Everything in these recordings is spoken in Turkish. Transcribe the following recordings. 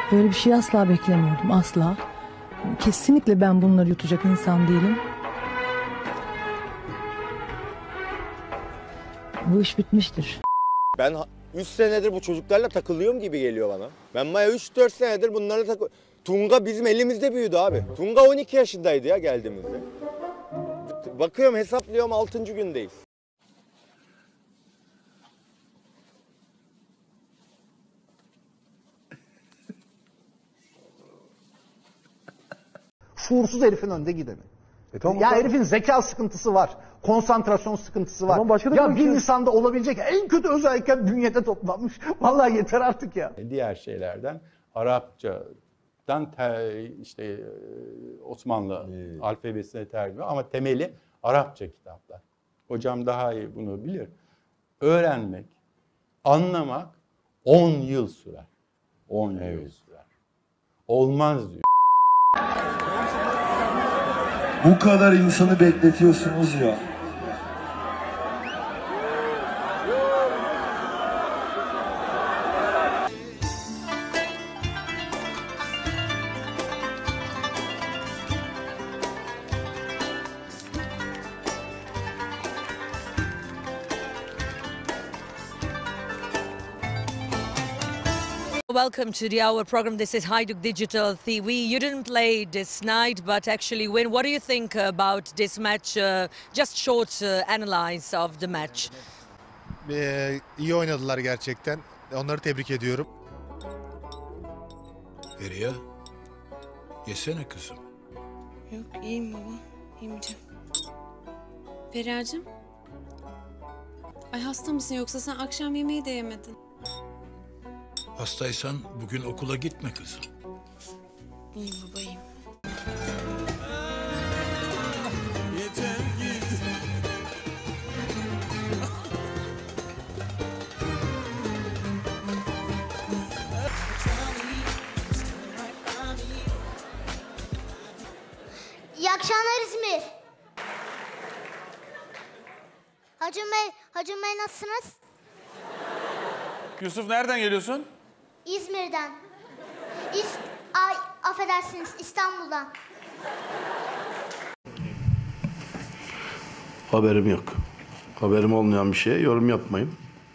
Böyle bir şey asla beklemiyordum, asla. Kesinlikle ben bunları yutacak insan değilim. Bu iş bitmiştir. Ben 3 senedir bu çocuklarla takılıyorum gibi geliyor bana. Ben Maya 3-4 senedir bunlarla takılıyorum. Tunga bizim elimizde büyüdü abi. Tunga 12 yaşındaydı ya geldiğimizde. Bakıyorum hesaplıyorum 6. gündeyiz. Şuursuz herifin önde gideni. Tamam, Ya tamam. herifin zeka sıkıntısı var. Konsantrasyon sıkıntısı var. Tamam, başka da ya bir bir şey- insanda olabilecek en kötü özellikler bünyede toplanmış. Vallahi yeter artık ya. Diğer şeylerden Arapçadan Osmanlı alfabesine tercüme ama temeli Arapça kitaplar. Hocam daha iyi bunu bilir. Öğrenmek, anlamak 10 yıl sürer. 10 yıl sürer. Olmaz diyor. Bu kadar insanı bekletiyorsunuz ya. Welcome to our program. This is Hajduk Digital TV. You didn't play this night, but actually win. What do you think about this match? Just short analyze of the match. İyi oynadılar gerçekten. Onları tebrik ediyorum. Feriha, yesene kızım. Yok iyiyim baba. Yemeyeceğim. Feriha'cığım. Ay hasta mısın yoksa sen akşam yemeği de yemedin. Hastaysan bugün okula gitme kızım. İyiyim baba iyiyim. İyi akşamlar İzmir. Hacım Bey nasılsınız? Yusuf nereden geliyorsun? İzmir'den. Affedersiniz İstanbul'dan. Haberim yok. Haberim olmayan bir şeye yorum yapmayın.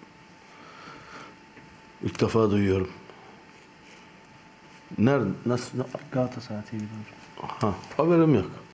İlk defa duyuyorum. Nerede? Nasıl? Galatasaray TV'den. Ha, haberim yok.